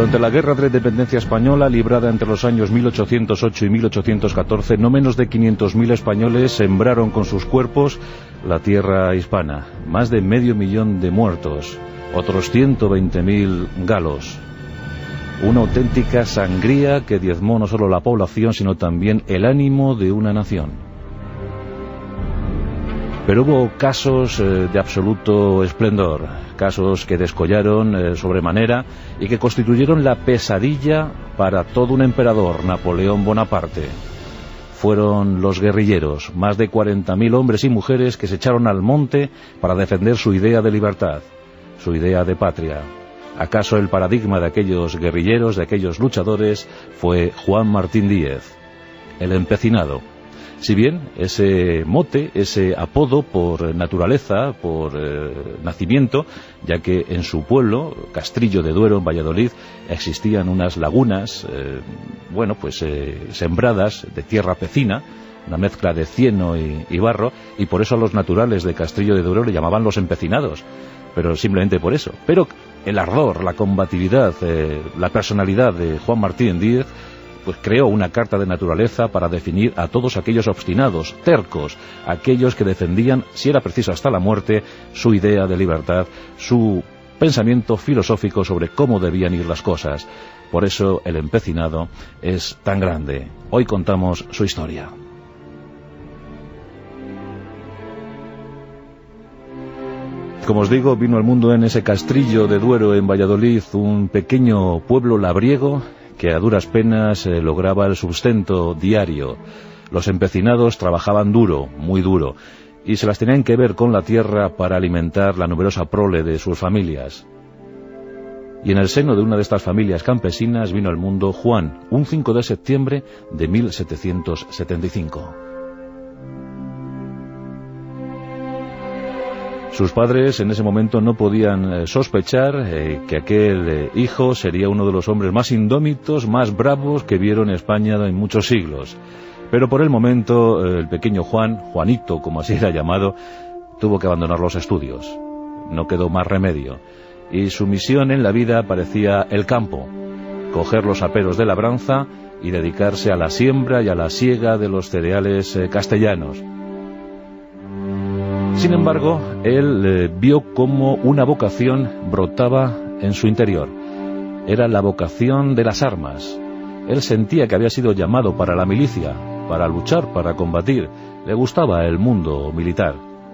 Durante la Guerra de la Independencia Española, librada entre los años 1808 y 1814, no menos de 500.000 españoles sembraron con sus cuerpos la tierra hispana. Más de 500.000 de muertos, otros 120.000 galos. Una auténtica sangría que diezmó no solo la población, sino también el ánimo de una nación. Pero hubo casos de absoluto esplendor, casos que descollaron sobremanera y que constituyeron la pesadilla para todo un emperador, Napoleón Bonaparte. Fueron los guerrilleros, más de 40.000 hombres y mujeres que se echaron al monte para defender su idea de libertad, su idea de patria. ¿Acaso el paradigma de aquellos guerrilleros, de aquellos luchadores, fue Juan Martín Díez, el empecinado? Si bien ese mote, ese apodo por naturaleza, por nacimiento, ya que en su pueblo, Castrillo de Duero, en Valladolid, existían unas lagunas, sembradas de tierra pecina, una mezcla de cieno y barro, y por eso los naturales de Castrillo de Duero le llamaban los empecinados, pero simplemente por eso. Pero el ardor, la combatividad, la personalidad de Juan Martín Díez, pues creó una carta de naturaleza para definir a todos aquellos obstinados, tercos, aquellos que defendían, si era preciso hasta la muerte, su idea de libertad, su pensamiento filosófico sobre cómo debían ir las cosas. Por eso el empecinado es tan grande. Hoy contamos su historia. Como os digo, vino al mundo en ese Castrillo de Duero, en Valladolid, un pequeño pueblo labriego que a duras penas lograba el sustento diario. Los empecinados trabajaban duro, muy duro, y se las tenían que ver con la tierra para alimentar la numerosa prole de sus familias. Y en el seno de una de estas familias campesinas vino al mundo Juan, un 5 de septiembre de 1775. Sus padres en ese momento no podían sospechar que aquel hijo sería uno de los hombres más indómitos, más bravos que vieron España en muchos siglos. Pero por el momento el pequeño Juanito, como así era llamado, tuvo que abandonar los estudios. No quedó más remedio. Y su misión en la vida parecía el campo, coger los aperos de labranza y dedicarse a la siembra y a la siega de los cereales castellanos. Sin embargo, él vio cómo una vocación brotaba en su interior. Era la vocación de las armas. Él sentía que había sido llamado para la milicia, para luchar, para combatir. Le gustaba el mundo militar.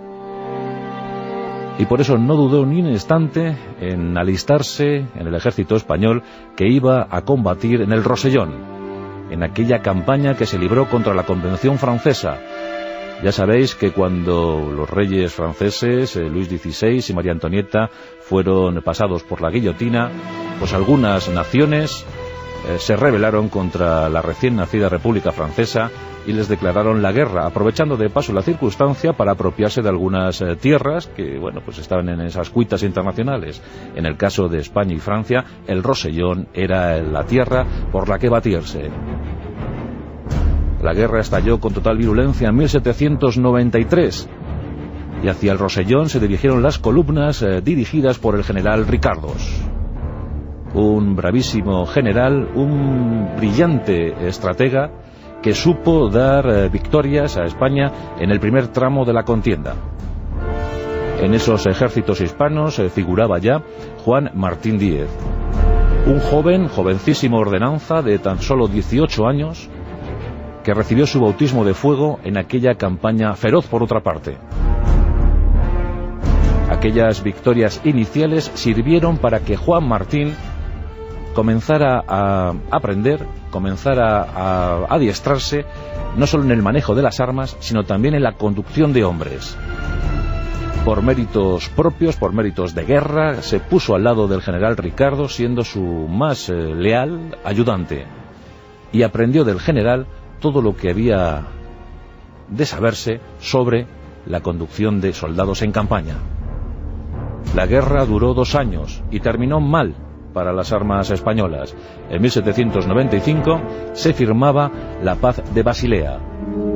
Y por eso no dudó ni un instante en alistarse en el ejército español que iba a combatir en el Rosellón, en aquella campaña que se libró contra la Convención Francesa. Ya sabéis que cuando los reyes franceses, Luis XVI y María Antonieta, fueron pasados por la guillotina, pues algunas naciones se rebelaron contra la recién nacida República Francesa y les declararon la guerra, aprovechando de paso la circunstancia para apropiarse de algunas tierras que, pues estaban en esas cuitas internacionales. En el caso de España y Francia, el Rosellón era la tierra por la que batirse. La guerra estalló con total virulencia en 1793 y hacia el Rosellón se dirigieron las columnas dirigidas por el general Ricardos. Un bravísimo general, un brillante estratega que supo dar victorias a España en el primer tramo de la contienda. En esos ejércitos hispanos figuraba ya Juan Martín Díez, un jovencísimo ordenanza de tan solo 18 años, que recibió su bautismo de fuego en aquella campaña feroz por otra parte. Aquellas victorias iniciales sirvieron para que Juan Martín comenzara a aprender, comenzara a adiestrarse, no solo en el manejo de las armas, sino también en la conducción de hombres. Por méritos propios, por méritos de guerra, se puso al lado del general Ricardo, siendo su más leal ayudante, y aprendió del general todo lo que había de saberse sobre la conducción de soldados en campaña. La guerra duró 2 años y terminó mal para las armas españolas. En 1795 se firmaba la paz de Basilea.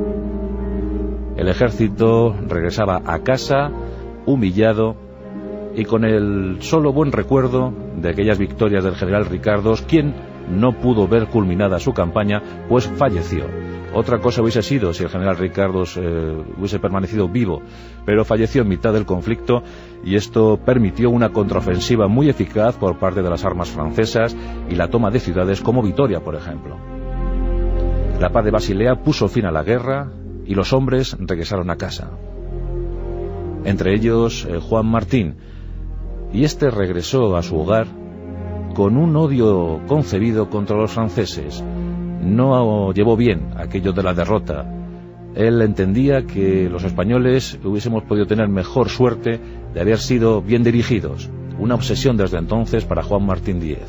El ejército regresaba a casa humillado y con el solo buen recuerdo de aquellas victorias del general Ricardos, quien no pudo ver culminada su campaña, pues falleció. Otra cosa hubiese sido si el general Ricardos hubiese permanecido vivo, pero falleció en mitad del conflicto, y esto permitió una contraofensiva muy eficaz por parte de las armas francesas y la toma de ciudades como Vitoria, por ejemplo. La paz de Basilea puso fin a la guerra y los hombres regresaron a casa. Entre ellos Juan Martín, y este regresó a su hogar con un odio concebido contra los franceses. No llevó bien aquello de la derrota. Él entendía que los españoles hubiésemos podido tener mejor suerte de haber sido bien dirigidos. Una obsesión desde entonces para Juan Martín Díez.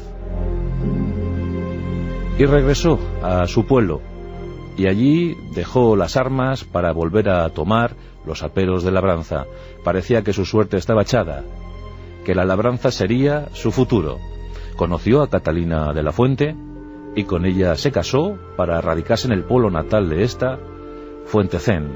Y regresó a su pueblo, y allí dejó las armas para volver a tomar los aperos de labranza. Parecía que su suerte estaba echada, que la labranza sería su futuro. Conoció a Catalina de la Fuente y con ella se casó para radicarse en el pueblo natal de esta, Fuentecén.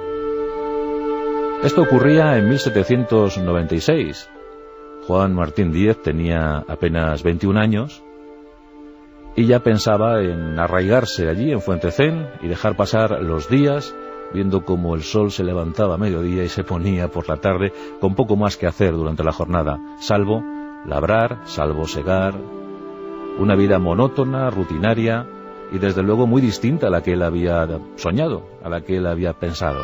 Esto ocurría en 1796. Juan Martín Díez tenía apenas 21 años y ya pensaba en arraigarse allí en Fuentecén y dejar pasar los días viendo cómo el sol se levantaba a mediodía y se ponía por la tarde, con poco más que hacer durante la jornada, salvo labrar, salvo segar. Una vida monótona, rutinaria y desde luego muy distinta a la que él había soñado, a la que él había pensado.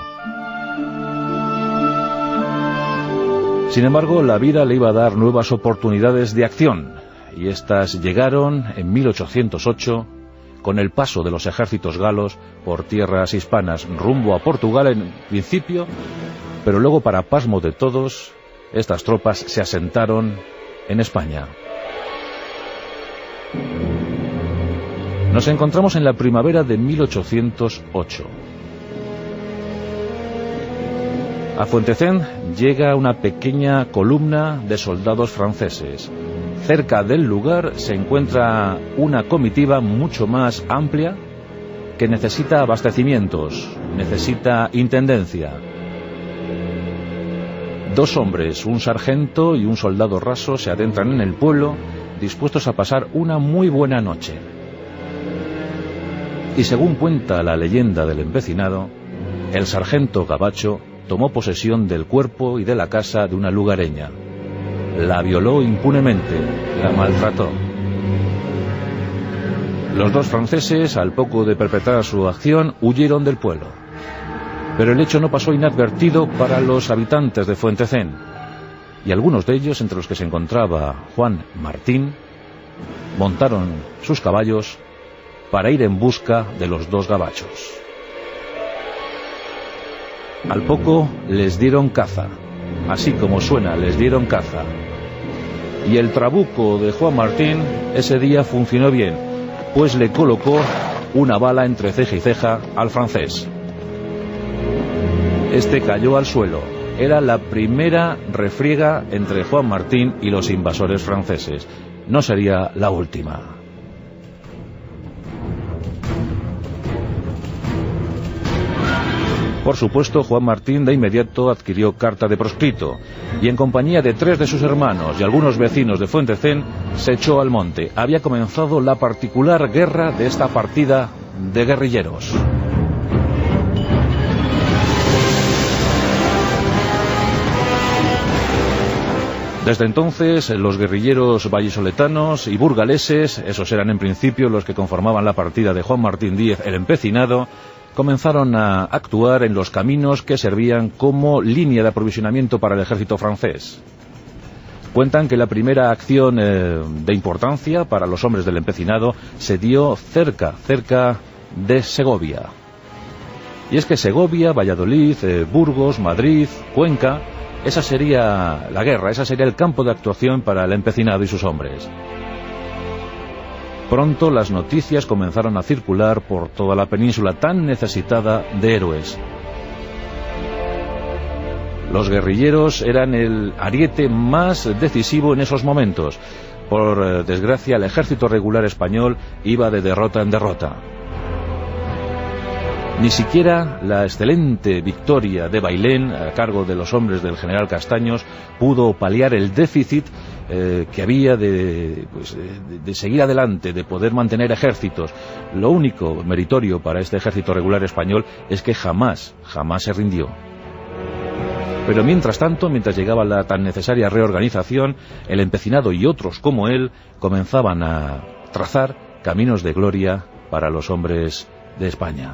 Sin embargo, la vida le iba a dar nuevas oportunidades de acción, y estas llegaron en 1808 con el paso de los ejércitos galos por tierras hispanas rumbo a Portugal en principio, pero luego, para pasmo de todos, estas tropas se asentaron en España. Nos encontramos en la primavera de 1808. A Fuentecén llega una pequeña columna de soldados franceses. Cerca del lugar se encuentra una comitiva mucho más amplia que necesita abastecimientos, necesita intendencia. Dos hombres, un sargento y un soldado raso, se adentran en el pueblo dispuestos a pasar una muy buena noche. Y según cuenta la leyenda del empecinado, el sargento gabacho tomó posesión del cuerpo y de la casa de una lugareña. La violó impunemente, la maltrató. Los dos franceses, al poco de perpetrar su acción, huyeron del pueblo. Pero el hecho no pasó inadvertido para los habitantes de Fuentecén, y algunos de ellos, entre los que se encontraba Juan Martín, montaron sus caballos para ir en busca de los dos gabachos. Al poco les dieron caza, así como suena, les dieron caza. Y el trabuco de Juan Martín ese día funcionó bien, pues le colocó una bala entre ceja y ceja al francés. Este cayó al suelo. Era la primera refriega entre Juan Martín y los invasores franceses. No sería la última. Por supuesto, Juan Martín de inmediato adquirió carta de proscrito y en compañía de 3 de sus hermanos y algunos vecinos de Fuentecén se echó al monte. Había comenzado la particular guerra de esta partida de guerrilleros. Desde entonces, los guerrilleros vallisoletanos y burgaleses, esos eran en principio los que conformaban la partida de Juan Martín Díez, el empecinado, comenzaron a actuar en los caminos que servían como línea de aprovisionamiento para el ejército francés. Cuentan que la primera acción de importancia para los hombres del empecinado se dio cerca de Segovia. Y es que Segovia, Valladolid, Burgos, Madrid, Cuenca, esa sería la guerra, ese sería el campo de actuación para el empecinado y sus hombres. Pronto las noticias comenzaron a circular por toda la península tan necesitada de héroes. Los guerrilleros eran el ariete más decisivo en esos momentos. Por desgracia, el ejército regular español iba de derrota en derrota. Ni siquiera la excelente victoria de Bailén, a cargo de los hombres del general Castaños, pudo paliar el déficit que había de seguir adelante, de poder mantener ejércitos. Lo único meritorio para este ejército regular español es que jamás se rindió. Pero mientras tanto, mientras llegaba la tan necesaria reorganización, el empecinado y otros como él comenzaban a trazar caminos de gloria para los hombres de España.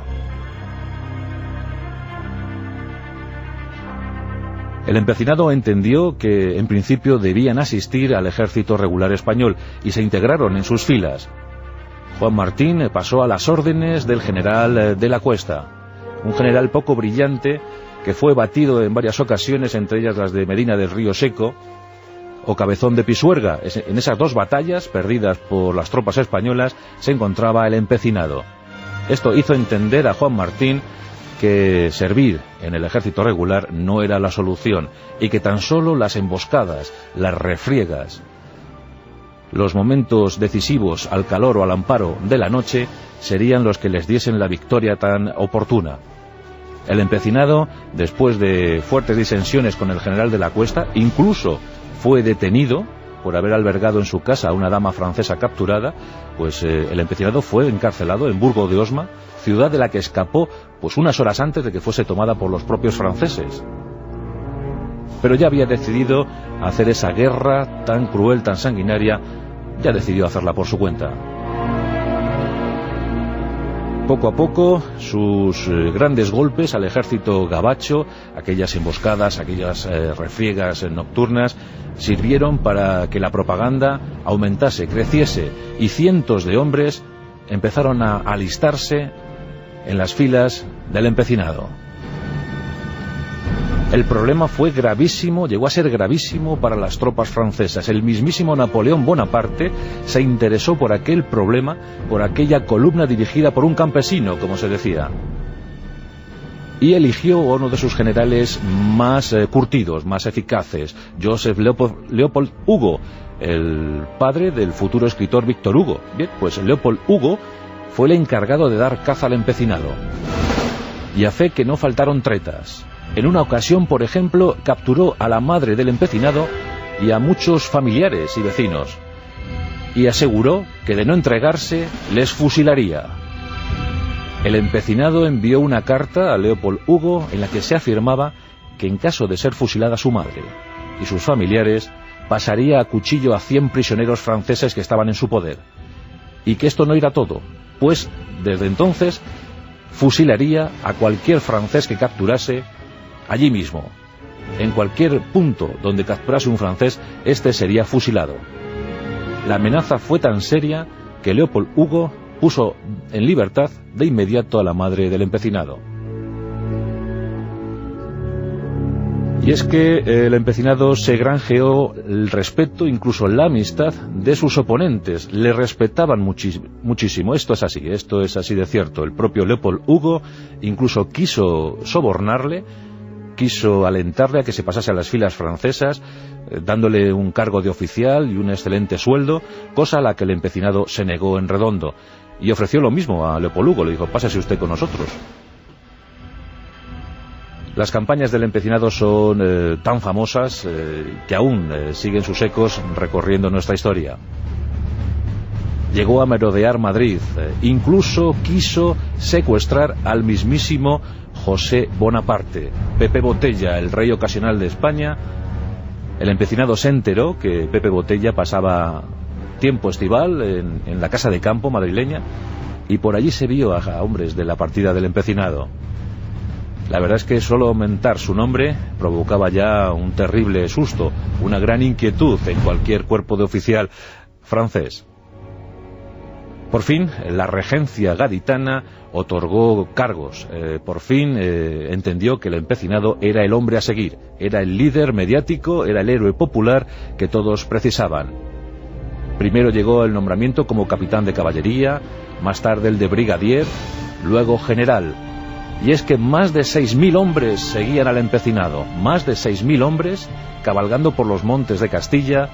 El empecinado entendió que en principio debían asistir al ejército regular español y se integraron en sus filas. Juan Martín pasó a las órdenes del general de la Cuesta, un general poco brillante que fue batido en varias ocasiones, entre ellas las de Medina del Río Seco o Cabezón de Pisuerga. En esas dos batallas perdidas por las tropas españolas se encontraba el empecinado. Esto hizo entender a Juan Martín que servir en el ejército regular no era la solución y que tan solo las emboscadas, las refriegas, los momentos decisivos al calor o al amparo de la noche serían los que les diesen la victoria tan oportuna. El empecinado, después de fuertes disensiones con el general de la Cuesta, incluso fue detenido por haber albergado en su casa a una dama francesa capturada, pues el empecinado fue encarcelado en Burgo de Osma, ciudad de la que escapó pues unas horas antes de que fuese tomada por los propios franceses. Pero ya había decidido hacer esa guerra tan cruel, tan sanguinaria, ya decidió hacerla por su cuenta. Poco a poco, sus grandes golpes al ejército gabacho, aquellas emboscadas, aquellas refriegas nocturnas, sirvieron para que la propaganda aumentase, creciese, y cientos de hombres empezaron a alistarse en las filas del empecinado. El problema fue gravísimo, llegó a ser gravísimo para las tropas francesas. El mismísimo Napoleón Bonaparte se interesó por aquel problema, por aquella columna dirigida por un campesino, como se decía, y eligió a uno de sus generales más curtidos, más eficaces, Joseph Leopold Hugo, el padre del futuro escritor Víctor Hugo. Bien, pues Leopold Hugo fue el encargado de dar caza al empecinado, y a fe que no faltaron tretas. En una ocasión, por ejemplo, capturó a la madre del empecinado y a muchos familiares y vecinos, y aseguró que de no entregarse les fusilaría. El empecinado envió una carta a Leopold Hugo en la que se afirmaba que en caso de ser fusilada su madre y sus familiares, pasaría a cuchillo a 100 prisioneros franceses que estaban en su poder, y que esto no era todo, pues desde entonces fusilaría a cualquier francés que capturase allí mismo. En cualquier punto donde capturase un francés, este sería fusilado. La amenaza fue tan seria que Leopold Hugo puso en libertad de inmediato a la madre del empecinado. Y es que el empecinado se granjeó el respeto, incluso la amistad de sus oponentes. Le respetaban muchísimo. Esto es así de cierto. El propio Leopold Hugo incluso quiso sobornarle, quiso alentarle a que se pasase a las filas francesas, dándole un cargo de oficial y un excelente sueldo, cosa a la que el empecinado se negó en redondo, y ofreció lo mismo a Leopold Hugo. Le dijo: pásese usted con nosotros. Las campañas del empecinado son tan famosas que aún siguen sus ecos recorriendo nuestra historia. Llegó a merodear Madrid, incluso quiso secuestrar al mismísimo José Bonaparte. Pepe Botella, el rey ocasional de España, el empecinado se enteró que Pepe Botella pasaba tiempo estival en la casa de campo madrileña, y por allí se vio a hombres de la partida del empecinado. La verdad es que solo aumentar su nombre provocaba ya un terrible susto, una gran inquietud en cualquier cuerpo de oficial francés. Por fin, la regencia gaditana otorgó cargos. Por fin entendió que el empecinado era el hombre a seguir, era el líder mediático, era el héroe popular que todos precisaban. Primero llegó el nombramiento como capitán de caballería, más tarde el de brigadier, luego general. Y es que más de 6.000 hombres seguían al empecinado, más de 6.000 hombres cabalgando por los montes de Castilla,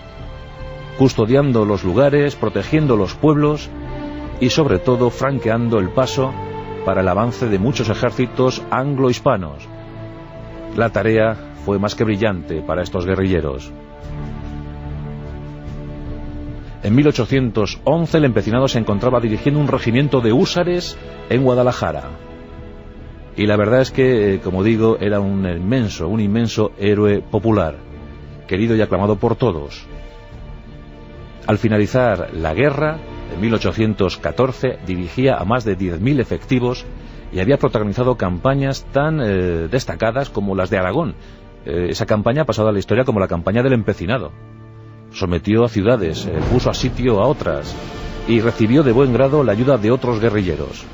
custodiando los lugares, protegiendo los pueblos y sobre todo franqueando el paso para el avance de muchos ejércitos anglo-hispanos. La tarea fue más que brillante para estos guerrilleros. En 1811 el empecinado se encontraba dirigiendo un regimiento de húsares en Guadalajara. Y la verdad es que, como digo, era un inmenso héroe popular, querido y aclamado por todos. Al finalizar la guerra, en 1814, dirigía a más de 10.000 efectivos y había protagonizado campañas tan destacadas como las de Aragón. Esa campaña ha pasado a la historia como la campaña del empecinado. Sometió a ciudades, puso a sitio a otras y recibió de buen grado la ayuda de otros guerrilleros.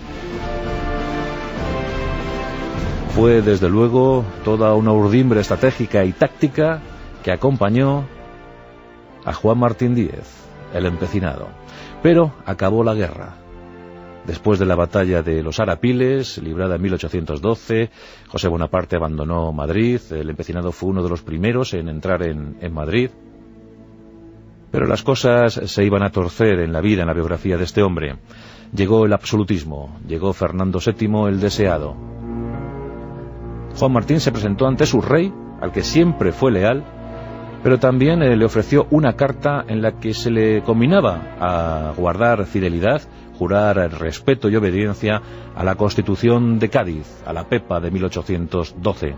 Fue, desde luego, toda una urdimbre estratégica y táctica que acompañó a Juan Martín Díez, el empecinado. Pero acabó la guerra. Después de la batalla de los Arapiles, librada en 1812, José Bonaparte abandonó Madrid. El empecinado fue uno de los primeros en entrar en Madrid. Pero las cosas se iban a torcer en la vida, en la biografía de este hombre. Llegó el absolutismo, llegó Fernando VII el deseado. Juan Martín se presentó ante su rey, al que siempre fue leal, pero también le ofreció una carta en la que se le combinaba a guardar fidelidad, jurar respeto y obediencia a la Constitución de Cádiz, a la Pepa de 1812.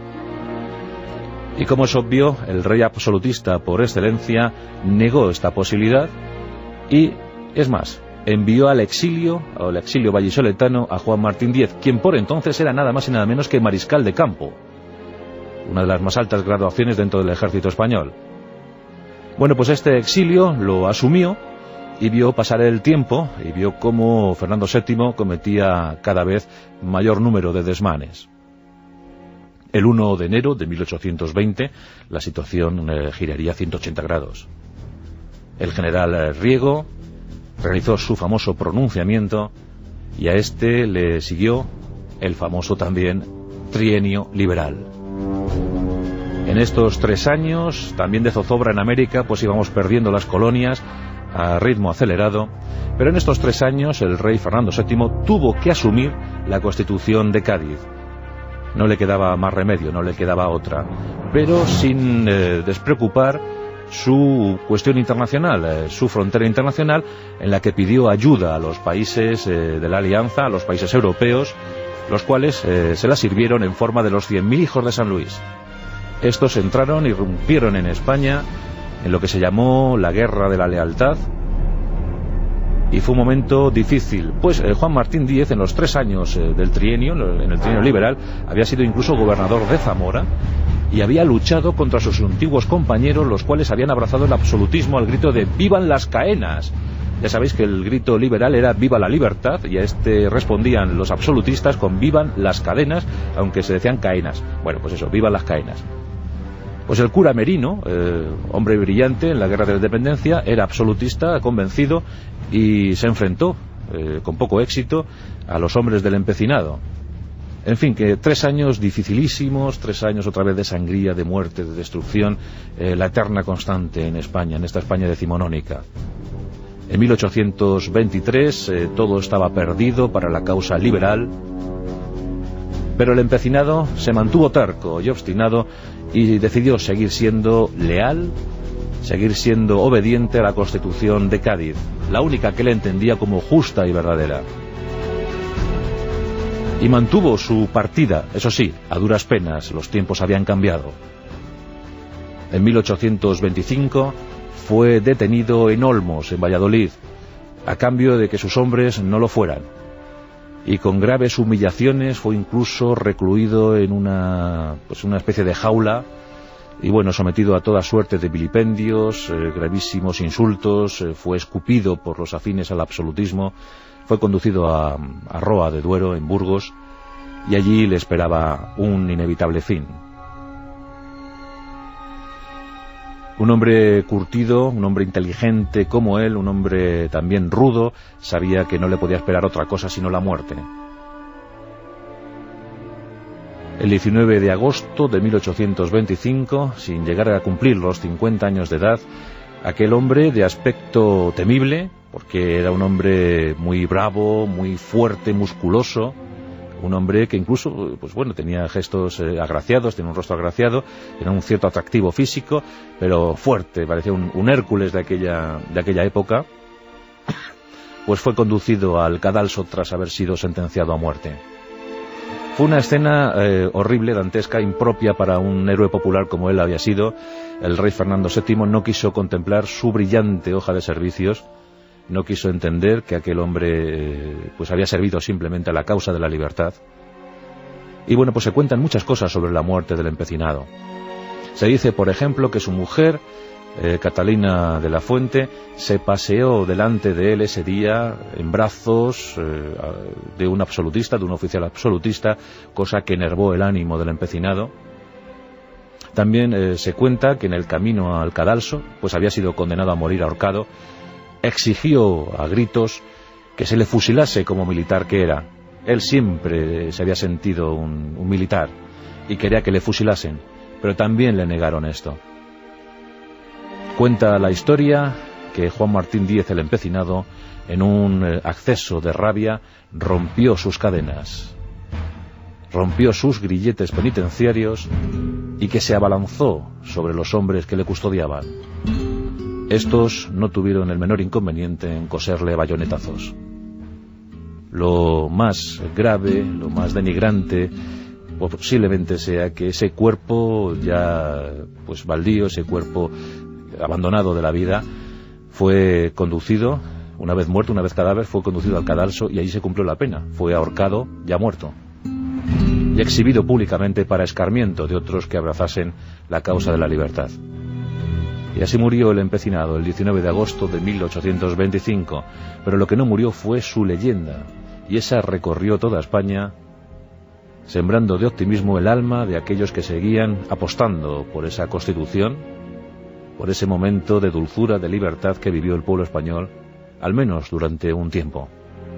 Y como es obvio, el rey absolutista por excelencia negó esta posibilidad y, es más, envió al exilio vallisoletano a Juan Martín Díez, quien por entonces era nada más y nada menos que mariscal de campo, una de las más altas graduaciones dentro del ejército español. Bueno, pues este exilio lo asumió y vio pasar el tiempo y vio cómo Fernando VII cometía cada vez mayor número de desmanes. El 1 de enero de 1820 la situación giraría 180 grados. El general Riego realizó su famoso pronunciamiento y a este le siguió el famoso también trienio liberal. En estos 3 años, también de zozobra en América, pues íbamos perdiendo las colonias a ritmo acelerado, pero en estos 3 años el rey Fernando VII tuvo que asumir la Constitución de Cádiz. No le quedaba más remedio, no le quedaba otra, pero sin despreocupar su cuestión internacional, su frontera internacional, en la que pidió ayuda a los países de la Alianza, a los países europeos, los cuales se la sirvieron en forma de los 100.000 hijos de San Luis. Estos entraron, irrumpieron en España en lo que se llamó la Guerra de la Lealtad, y fue un momento difícil, pues Juan Martín Díez, en los 3 años del trienio, en el trienio liberal, había sido incluso gobernador de Zamora y había luchado contra sus antiguos compañeros, los cuales habían abrazado el absolutismo al grito de ¡vivan las caenas! Ya sabéis que el grito liberal era ¡viva la libertad! Y a este respondían los absolutistas con ¡vivan las cadenas!, aunque se decían caenas. Bueno, pues eso, ¡vivan las caenas! Pues el cura Merino, hombre brillante en la Guerra de la Independencia, era absolutista, convencido, y se enfrentó, con poco éxito, a los hombres del empecinado. En fin, que 3 años dificilísimos, 3 años otra vez de sangría, de muerte, de destrucción, la eterna constante en España, en esta España decimonónica. En 1823 todo estaba perdido para la causa liberal, pero el empecinado se mantuvo terco y obstinado y decidió seguir siendo leal, seguir siendo obediente a la Constitución de Cádiz, la única que él entendía como justa y verdadera. Y mantuvo su partida, eso sí, a duras penas, los tiempos habían cambiado. En 1825 fue detenido en Olmos, en Valladolid, a cambio de que sus hombres no lo fueran. Y con graves humillaciones fue incluso recluido en una especie de jaula y bueno, sometido a toda suerte de vilipendios, gravísimos insultos, fue escupido por los afines al absolutismo, fue conducido a Roa de Duero, en Burgos, y allí le esperaba un inevitable fin. Un hombre curtido, un hombre inteligente como él, un hombre también rudo, sabía que no le podía esperar otra cosa sino la muerte. El 19 de agosto de 1825, sin llegar a cumplir los 50 años de edad, aquel hombre de aspecto temible, porque era un hombre muy bravo, muy fuerte, musculoso, un hombre que incluso, pues bueno, tenía gestos agraciados, tenía un rostro agraciado, era un cierto atractivo físico, pero fuerte, parecía un Hércules de aquella época. Pues fue conducido al cadalso tras haber sido sentenciado a muerte. Fue una escena horrible, dantesca, impropia para un héroe popular como él había sido. El rey Fernando VII no quiso contemplar su brillante hoja de servicios, no quiso entender que aquel hombre pues había servido simplemente a la causa de la libertad. Y bueno, pues se cuentan muchas cosas sobre la muerte del empecinado. Se dice, por ejemplo, que su mujer, Catalina de la Fuente, se paseó delante de él ese día en brazos de un absolutista, de un oficial absolutista, cosa que enervó el ánimo del empecinado. También se cuenta que en el camino al cadalso, pues había sido condenado a morir ahorcado, exigió a gritos que se le fusilase como militar que era. Él siempre se había sentido un militar y quería que le fusilasen, pero también le negaron esto. Cuenta la historia que Juan Martín Díez el empecinado, en un acceso de rabia, rompió sus cadenas, rompió sus grilletes penitenciarios y que se abalanzó sobre los hombres que le custodiaban. Estos no tuvieron el menor inconveniente en coserle bayonetazos. Lo más grave, lo más denigrante, posiblemente sea que ese cuerpo ya pues baldío, ese cuerpo abandonado de la vida, fue conducido, una vez muerto, una vez cadáver, fue conducido al cadalso y allí se cumplió la pena. Fue ahorcado, ya muerto, y exhibido públicamente para escarmiento de otros que abrazasen la causa de la libertad. Y así murió el empecinado el 19 de agosto de 1825, pero lo que no murió fue su leyenda, y esa recorrió toda España, sembrando de optimismo el alma de aquellos que seguían apostando por esa Constitución, por ese momento de dulzura, de libertad que vivió el pueblo español, al menos durante un tiempo.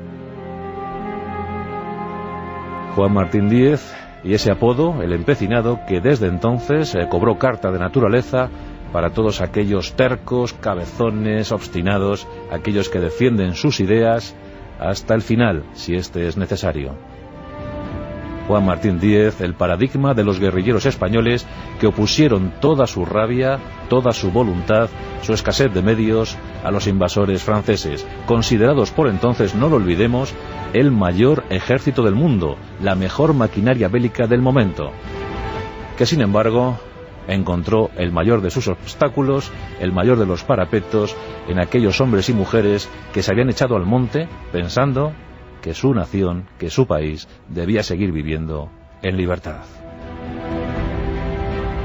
Juan Martín Díez y ese apodo, el empecinado, que desde entonces cobró carta de naturaleza para todos aquellos tercos, cabezones, obstinados, aquellos que defienden sus ideas hasta el final, si este es necesario. Juan Martín Díez, el paradigma de los guerrilleros españoles que opusieron toda su rabia, toda su voluntad, su escasez de medios a los invasores franceses, considerados por entonces, no lo olvidemos, el mayor ejército del mundo, la mejor maquinaria bélica del momento, que sin embargo encontró el mayor de sus obstáculos, el mayor de los parapetos, en aquellos hombres y mujeres que se habían echado al monte pensando que su nación, que su país, debía seguir viviendo en libertad.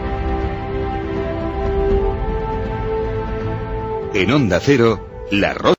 En Onda Cero, La Rosa